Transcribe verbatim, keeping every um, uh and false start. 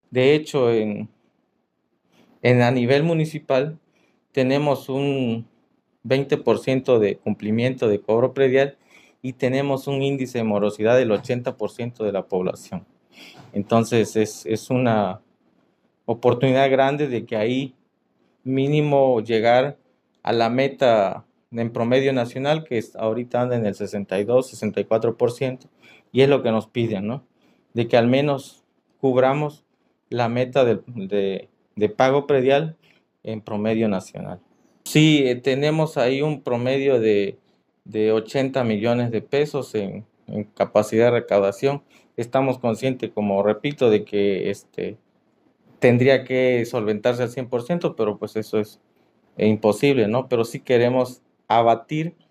De hecho, en, en a nivel municipal tenemos un veinte por ciento de cumplimiento de cobro predial y tenemos un índice de morosidad del ochenta por ciento de la población. Entonces es, es una oportunidad grande de que ahí mínimo llegar a la meta en promedio nacional, que es, ahorita anda en el sesenta y dos, sesenta y cuatro por ciento, y es lo que nos piden, ¿no? De que al menos cubramos la meta de, de, de pago predial en promedio nacional. Sí, eh, tenemos ahí un promedio de, de ochenta millones de pesos en, en capacidad de recaudación. Estamos conscientes, como repito, de que este, tendría que solventarse al cien por ciento, pero pues eso es imposible, ¿no? Pero sí queremos abatir